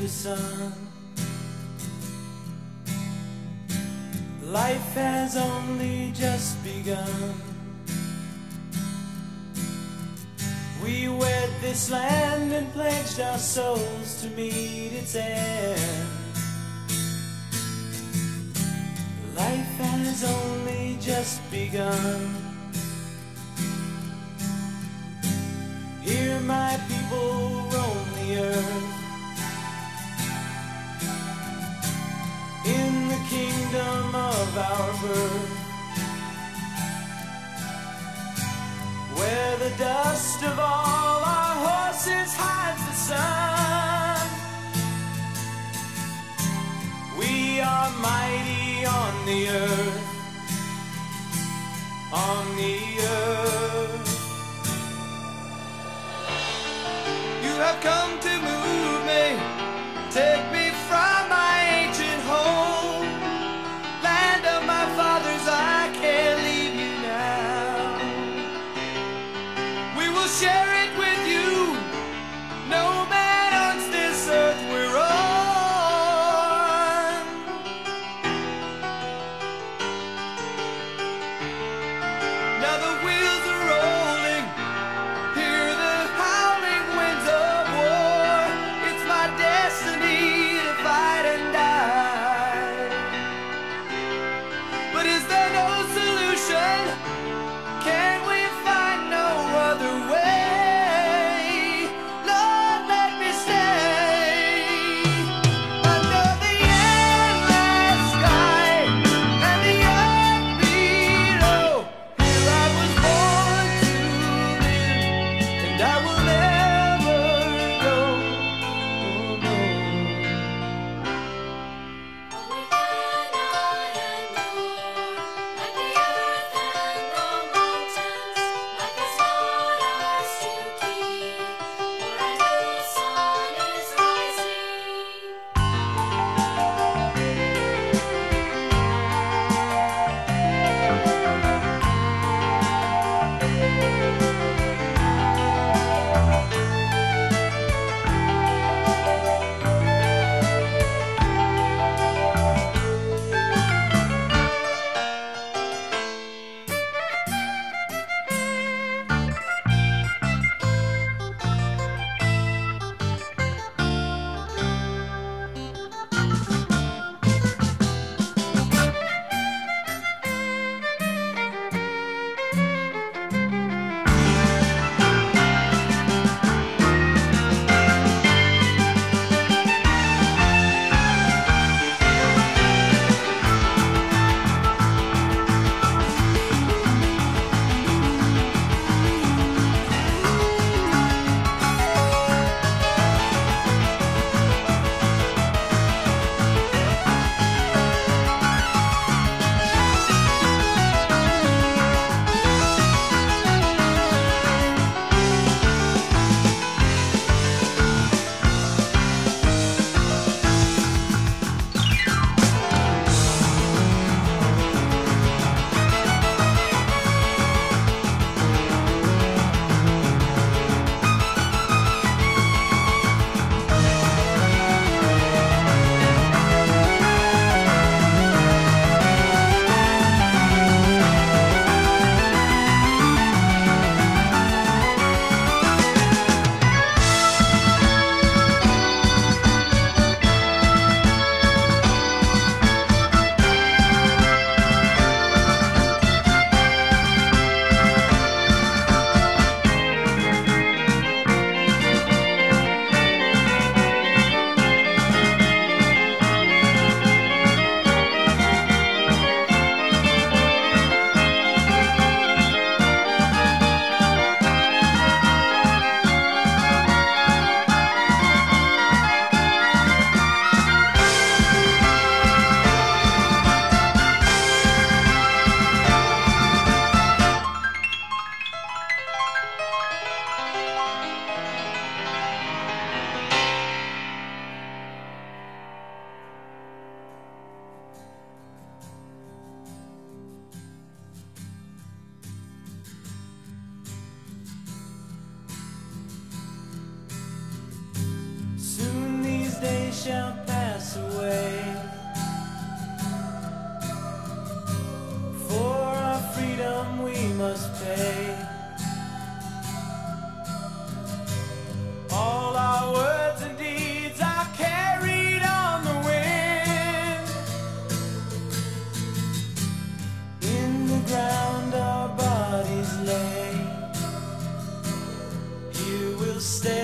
the sun. Life has only just begun. We wed this land and pledged our souls to meet its end. Life has only just begun. Here my people roam the earth, in the kingdom of our birth, where the dust of all our horses hides the sun. We are mighty on the earth, on the earth. You have come to move me, take me from my ancient home. Land of my fathers, I can't leave you now. We will share it with you, no man owns this earth we're on. Now the wheels are rolling, hear the howling winds of war. It's my destiny to fight and die. But is there no solution? Can we find no other way? Lord, let me stay under the endless sky and the earth below. Here I was born to live, and I will never go. Oh no. We cannot endure like the earth and the mountains. Life is not ours to keep, for a new sun is rising. shall pass away. For our freedom we must pay. All our words and deeds are carried on the wind. In the ground our bodies lay. You will stay